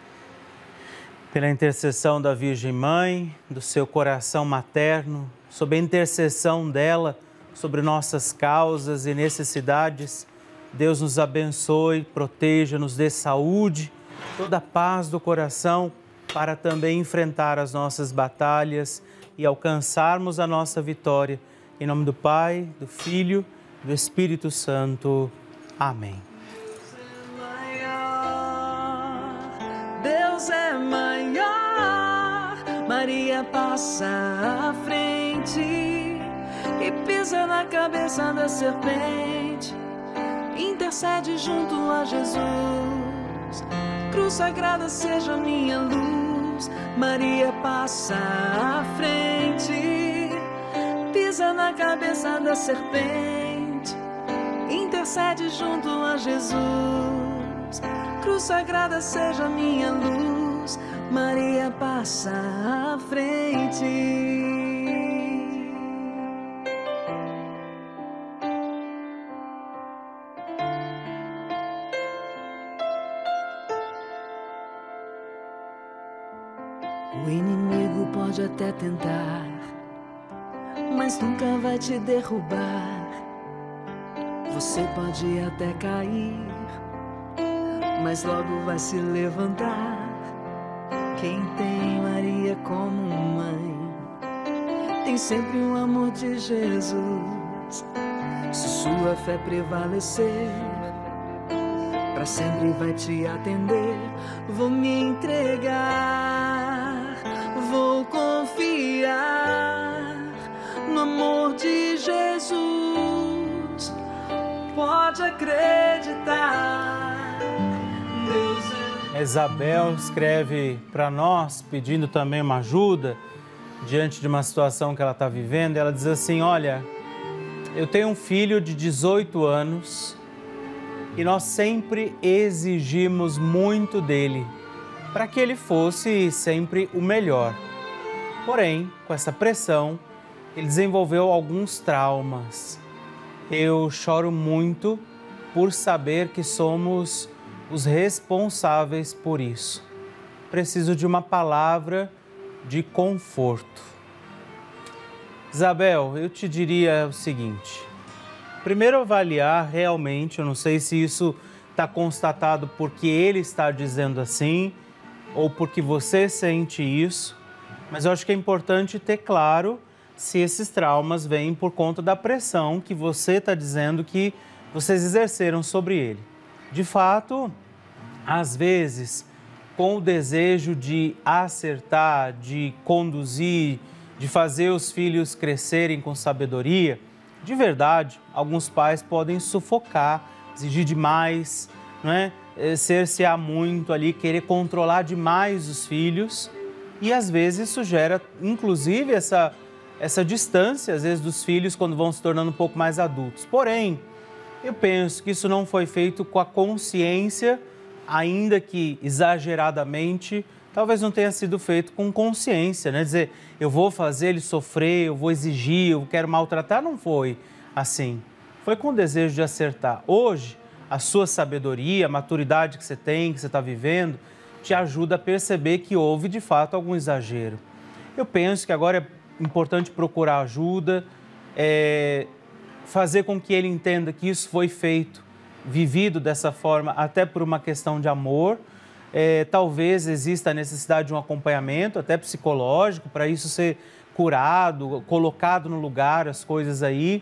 Pela intercessão da Virgem Mãe, do seu coração materno, sob a intercessão dela, sobre nossas causas e necessidades, Deus nos abençoe, proteja, nos dê saúde, toda a paz do coração, para também enfrentar as nossas batalhas e alcançarmos a nossa vitória. Em nome do Pai, do Filho, do Espírito Santo. Amém. Deus é maior, Maria passa à frente e pisa na cabeça da serpente, intercede junto a Jesus. Cruz sagrada seja minha luz, Maria passa à frente, pisa na cabeça da serpente, intercede junto a Jesus. Cruz sagrada seja minha luz, Maria passa à frente. O inimigo pode até tentar, mas nunca vai te derrubar. Você pode até cair, mas logo vai se levantar. Quem tem Maria como mãe, tem sempre o amor de Jesus. Se sua fé prevalecer, pra sempre vai te atender. Vou me entregar, vou confiar no amor de Jesus. Pode acreditar, Deus é... Isabel escreve para nós, pedindo também uma ajuda diante de uma situação que ela está vivendo. Ela diz assim: olha, eu tenho um filho de dezoito anos e nós sempre exigimos muito dele para que ele fosse sempre o melhor. Porém, com essa pressão, ele desenvolveu alguns traumas. Eu choro muito por saber que somos os responsáveis por isso. Preciso de uma palavra de conforto. Isabel, eu te diria o seguinte: primeiro avaliar realmente, eu não sei se isso está constatado porque ele está dizendo assim ou porque você sente isso, mas eu acho que é importante ter claro se esses traumas vêm por conta da pressão que você está dizendo que vocês exerceram sobre ele. De fato, às vezes, com o desejo de acertar, de conduzir, de fazer os filhos crescerem com sabedoria, de verdade, alguns pais podem sufocar, exigir demais, não é? Cercear muito ali, querer controlar demais os filhos, e às vezes isso gera, inclusive, essa, essa distância, às vezes, dos filhos quando vão se tornando um pouco mais adultos. Porém, eu penso que isso não foi feito com a consciência, ainda que exageradamente, talvez não tenha sido feito com consciência, né? Dizer, eu vou fazer ele sofrer, eu vou exigir, eu quero maltratar, não foi assim. Foi com o desejo de acertar. Hoje, a sua sabedoria, a maturidade que você tem, que você está vivendo, te ajuda a perceber que houve, de fato, algum exagero. Eu penso que agora é importante procurar ajuda, é, fazer com que ele entenda que isso foi feito, vivido dessa forma, até por uma questão de amor. É, talvez exista a necessidade de um acompanhamento, até psicológico, para isso ser curado, colocado no lugar, as coisas aí.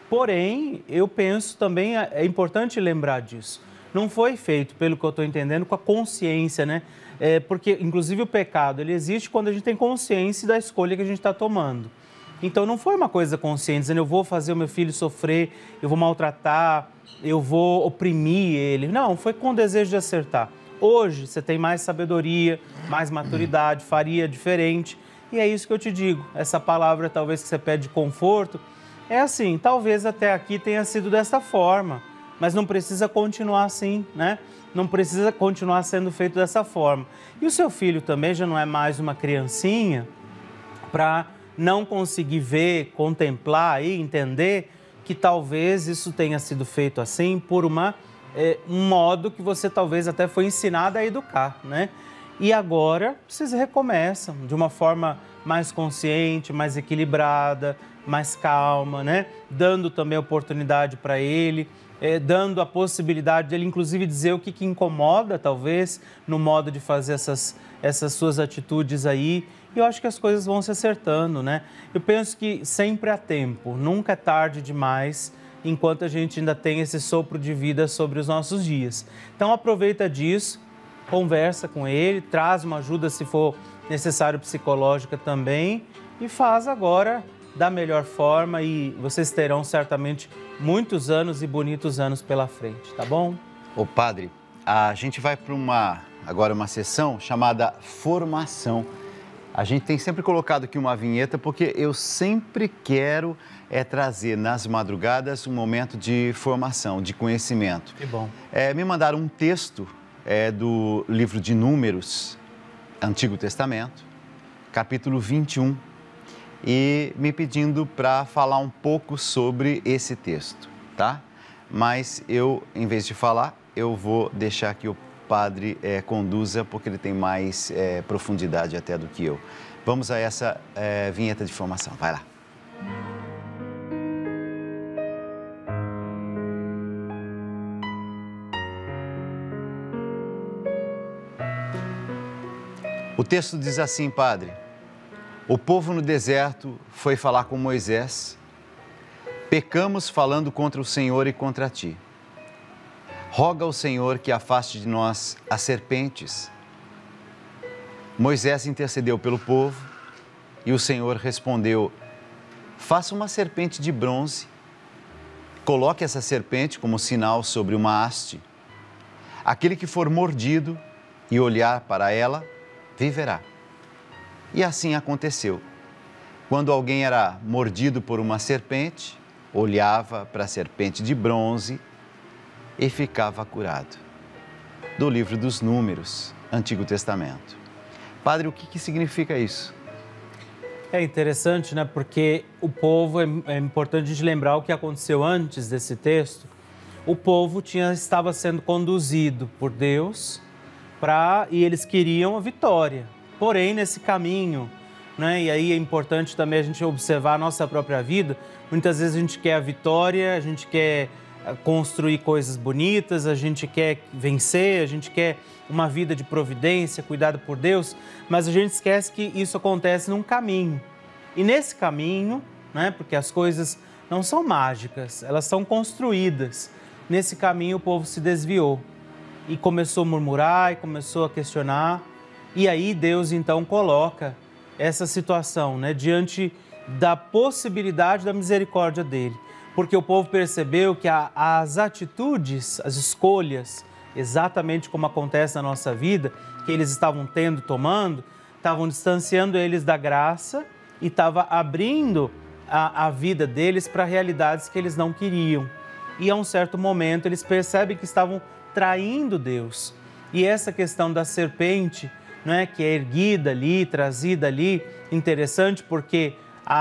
Porém, eu penso também, é importante lembrar disso. Não foi feito, pelo que eu estou entendendo, com a consciência, né? É, porque, inclusive, o pecado, ele existe quando a gente tem consciência da escolha que a gente está tomando. Então, não foi uma coisa consciente, dizendo, eu vou fazer o meu filho sofrer, eu vou maltratar, eu vou oprimir ele. Não, foi com o desejo de acertar. Hoje, você tem mais sabedoria, mais maturidade, faria diferente. E é isso que eu te digo. Essa palavra, talvez, que você pede de conforto, é assim, talvez até aqui tenha sido dessa forma, mas não precisa continuar assim, né? Não precisa continuar sendo feito dessa forma. E o seu filho também já não é mais uma criancinha para não conseguir ver, contemplar e entender que talvez isso tenha sido feito assim por uma... É, um modo que você talvez até foi ensinado a educar, né? E agora vocês recomeçam de uma forma mais consciente, mais equilibrada, mais calma, né? Dando também oportunidade para ele, é, dando a possibilidade dele, inclusive, dizer o que, que incomoda, talvez, no modo de fazer essas, essas suas atitudes aí. E eu acho que as coisas vão se acertando, né? Eu penso que sempre há tempo, nunca é tarde demais, enquanto a gente ainda tem esse sopro de vida sobre os nossos dias. Então, aproveita disso, conversa com ele, traz uma ajuda se for necessário psicológica também e faz agora da melhor forma e vocês terão certamente muitos anos e bonitos anos pela frente, tá bom? Ô padre, a gente vai para uma, agora uma sessão chamada formação. A gente tem sempre colocado aqui uma vinheta porque eu sempre quero é, trazer nas madrugadas um momento de formação, de conhecimento. Que bom. É, me mandaram um texto é, do livro de Números, Antigo Testamento, capítulo vinte e um, e me pedindo para falar um pouco sobre esse texto, tá? Mas eu, em vez de falar, eu vou deixar que o padre é, conduza, porque ele tem mais é, profundidade até do que eu. Vamos a essa é, vinheta de formação. Vai lá. O texto diz assim, padre: o povo no deserto foi falar com Moisés, pecamos falando contra o Senhor e contra ti. Roga ao Senhor que afaste de nós as serpentes. Moisés intercedeu pelo povo e o Senhor respondeu: faça uma serpente de bronze, coloque essa serpente como sinal sobre uma haste. Aquele que for mordido e olhar para ela, viverá. E assim aconteceu. Quando alguém era mordido por uma serpente, olhava para a serpente de bronze e ficava curado. Do livro dos Números, Antigo Testamento. Padre, o que, que significa isso? É interessante, né? Porque o povo, é, é importante a gente lembrar o que aconteceu antes desse texto. O povo tinha, estava sendo conduzido por Deus pra, e eles queriam a vitória. Porém, nesse caminho, né? E aí é importante também a gente observar a nossa própria vida. Muitas vezes a gente quer a vitória, a gente quer construir coisas bonitas, a gente quer vencer, a gente quer uma vida de providência, cuidado por Deus, mas a gente esquece que isso acontece num caminho. E nesse caminho, né, porque as coisas não são mágicas, elas são construídas. Nesse caminho o povo se desviou e começou a murmurar e começou a questionar. E aí Deus então coloca essa situação, né? Diante da possibilidade da misericórdia dele. Porque o povo percebeu que a, as atitudes, as escolhas, exatamente como acontece na nossa vida, que eles estavam tendo, tomando, estavam distanciando eles da graça e estava abrindo a, a vida deles para realidades que eles não queriam. E a um certo momento eles percebem que estavam traindo Deus. E essa questão da serpente, não é, que é erguida ali, trazida ali, interessante porque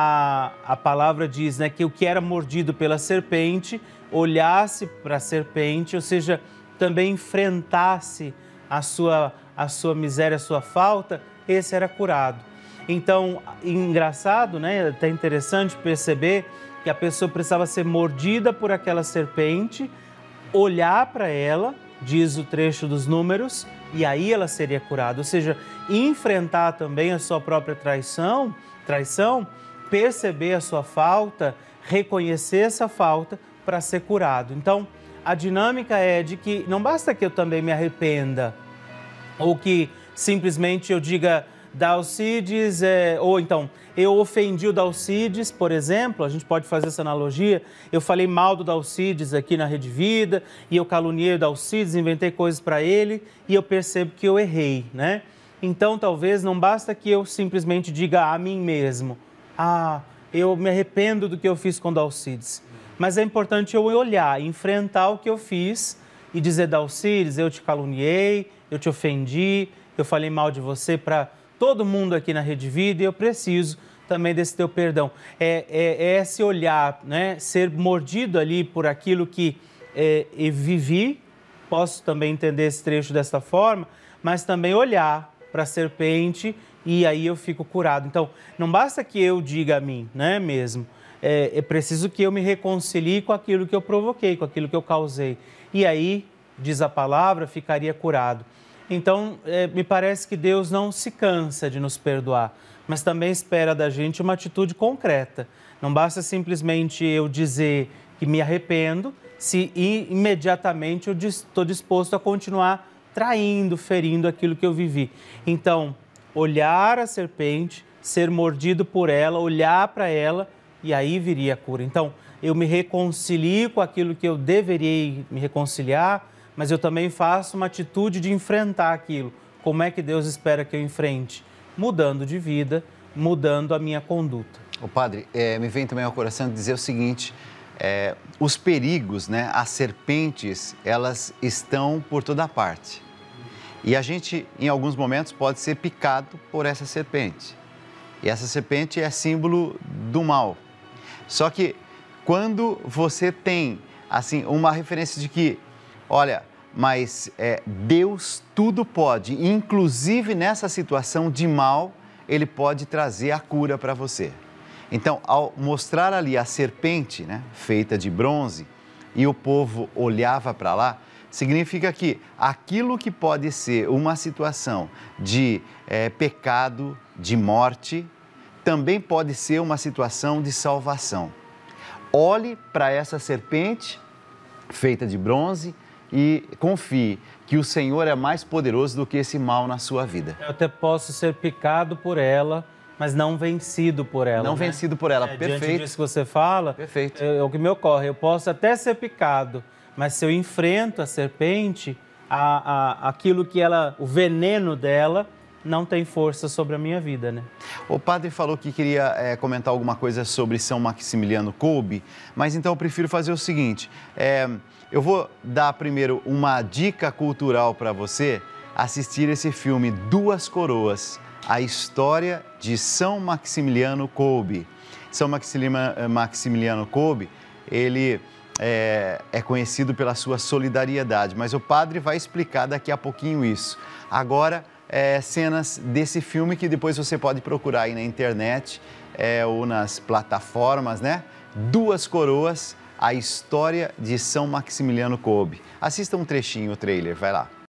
a, a palavra diz, né, que o que era mordido pela serpente olhasse para a serpente, ou seja, também enfrentasse a sua, a sua miséria, a sua falta, esse era curado. Então, engraçado, né, até interessante perceber que a pessoa precisava ser mordida por aquela serpente, olhar para ela, diz o trecho dos Números, e aí ela seria curada. Ou seja, enfrentar também a sua própria traição, traição, perceber a sua falta, reconhecer essa falta para ser curado. Então, a dinâmica é de que não basta que eu também me arrependa, ou que simplesmente eu diga, Dalcides, é... ou então, eu ofendi o Dalcides, por exemplo, a gente pode fazer essa analogia, eu falei mal do Dalcides aqui na Rede Vida, e eu caluniei o Dalcides, inventei coisas para ele, e eu percebo que eu errei, né? Então, talvez não basta que eu simplesmente diga a mim mesmo, ah, eu me arrependo do que eu fiz com o Dalcides. Mas é importante eu olhar, enfrentar o que eu fiz e dizer, Dalcides, eu te caluniei, eu te ofendi, eu falei mal de você para todo mundo aqui na Rede Vida e eu preciso também desse teu perdão. É, é, é esse olhar, né? Ser mordido ali por aquilo que é, eu vivi, posso também entender esse trecho dessa forma, mas também olhar para a serpente e aí eu fico curado. Então, não basta que eu diga a mim, né, mesmo, é, é preciso que eu me reconcilie com aquilo que eu provoquei, com aquilo que eu causei. E aí, diz a palavra, ficaria curado. Então, é, me parece que Deus não se cansa de nos perdoar, mas também espera da gente uma atitude concreta. Não basta simplesmente eu dizer que me arrependo, se imediatamente eu estou disposto a continuar traindo, ferindo aquilo que eu vivi. Então, olhar a serpente, ser mordido por ela, olhar para ela e aí viria a cura. Então, eu me reconcilio com aquilo que eu deveria me reconciliar, mas eu também faço uma atitude de enfrentar aquilo. Como é que Deus espera que eu enfrente? Mudando de vida, mudando a minha conduta. O padre, é, me vem também ao coração dizer o seguinte, é, os perigos, né, as serpentes, elas estão por toda parte. E a gente, em alguns momentos, pode ser picado por essa serpente. E essa serpente é símbolo do mal. Só que quando você tem, assim, uma referência de que, olha, mas é, Deus tudo pode, inclusive nessa situação de mal, Ele pode trazer a cura para você. Então, ao mostrar ali a serpente, né, feita de bronze, e o povo olhava para lá, significa que aquilo que pode ser uma situação de é, pecado, de morte, também pode ser uma situação de salvação. Olhe para essa serpente feita de bronze e confie que o Senhor é mais poderoso do que esse mal na sua vida. Eu até posso ser picado por ela, mas não vencido por ela. Não né? vencido por ela, é, perfeito. Diante disso que você fala, perfeito. É, é o que me ocorre. Eu posso até ser picado, mas se eu enfrento a serpente, a, a, aquilo que ela, o veneno dela, não tem força sobre a minha vida, né? O padre falou que queria é, comentar alguma coisa sobre São Maximiliano Kolbe, mas então eu prefiro fazer o seguinte, é, eu vou dar primeiro uma dica cultural para você assistir esse filme Duas Coroas, a história de São Maximiliano Kolbe. São Maximiliano, Maximiliano Kolbe, ele é, é conhecido pela sua solidariedade, mas o padre vai explicar daqui a pouquinho isso. Agora, É, cenas desse filme que depois você pode procurar aí na internet é, ou nas plataformas, né? Duas Coroas, a história de São Maximiliano Kolbe. Assista um trechinho, o trailer, vai lá.